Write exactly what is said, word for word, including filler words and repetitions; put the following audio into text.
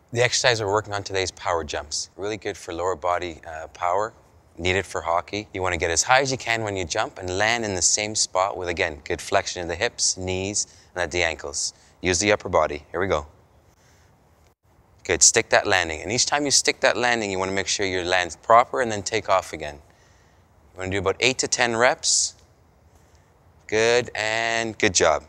The exercise we're working on today is power jumps. Really good for lower body uh, power, needed for hockey. You want to get as high as you can when you jump and land in the same spot with, again, good flexion of the hips, knees, and at the ankles. Use the upper body. Here we go. Good, stick that landing. And each time you stick that landing, you want to make sure your land's proper and then take off again. You want to do about eight to ten reps. Good, and good job.